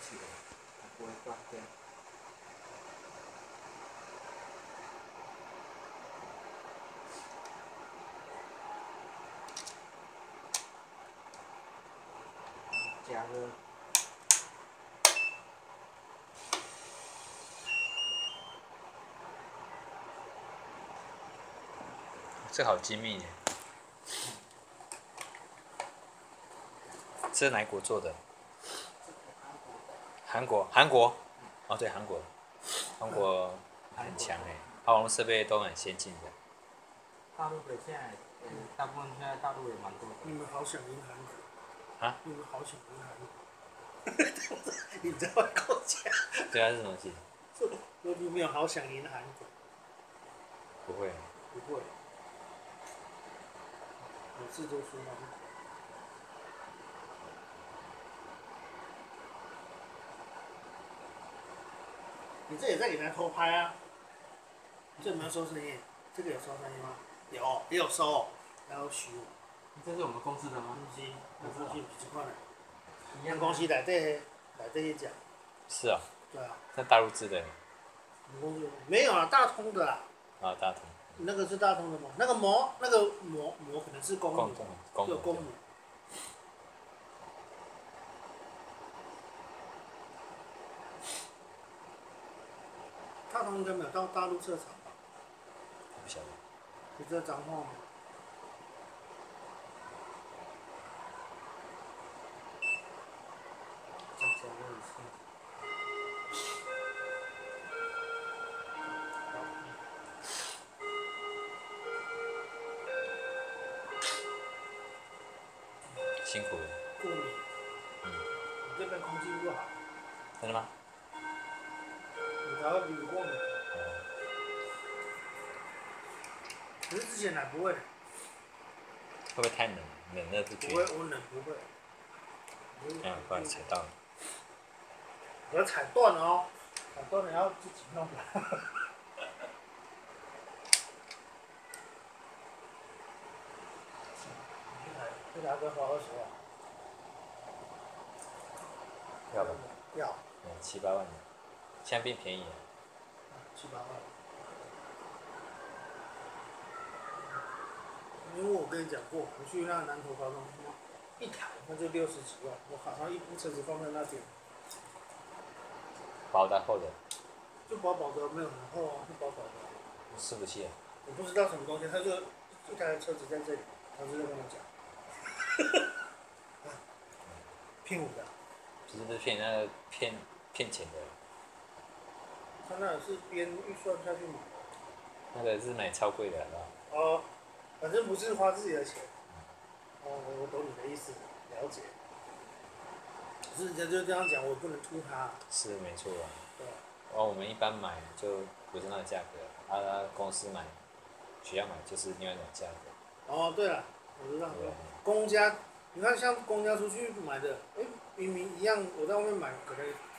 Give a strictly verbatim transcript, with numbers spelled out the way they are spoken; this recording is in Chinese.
起来，它不会断掉。加热。 这好精密耶！这是哪一国做的？韩国，韩国，哦对，韩国，韩国很强哎，它网络设备都很先进的。 大陆的现在，呃，大部分现在大陆也蛮多的。 你们好想赢韩国。 啊？ 你们好想赢韩国。你在外国家。 对啊，是什么戏？ 说你没有好想赢韩国。 不会。 不会。每次都输韩国。你这也在给人家偷拍啊？你这有没有收声音？这个有收声音吗？有，也有收，然后收。 这是我们公司的吗？ 不是，那出去几块呢？咱公司内底内底去讲。 是啊。 对啊。 那大陆制的。 公司没有啊，大通的啦。 啊，大通。 那个是大通的吗？那个膜，那个膜膜可能是公母，有公母。大通应该没有到大陆设厂吧？ 不晓得。 你知道彰化吗？ 再加热一下。 辛苦了。 过敏。 嗯。 你这边空气不好。 真的吗？ 你才会鼻子过敏。可是之前还不会。 会不会太冷？冷热不绝。 不会，我冷不会。 嗯，不然踩到了。 不要踩断了哦，踩断了要自己弄的。这台车花二十万。 要吧？ 要。 嗯，七八万的，现在变便宜了。 七八万。因为我跟你讲过，我去那南投高中，一台那就六十几万，我好像一部车子放在那边。 薄的厚的？ 就薄薄的，没有很厚啊，是薄薄的。 伺服器。 我不知道什么东西，他就一台车子在这里，他就在跟我讲。骗我的。 不是不是骗那个骗骗钱的。 他那是编预算下去买。 那个是买超贵的，好不好？ 哦，反正不是花自己的钱。哦，我我懂你的意思，了解。可是人家就这样讲，我不能吐他。 是没错啊。 对。 哦，我们一般买就不是那个价格，啊，公司买、学校买就是另外一种价格。 哦，对了，我知道。公家，你看像公家出去买的，哎，明明一样，我在外面买可能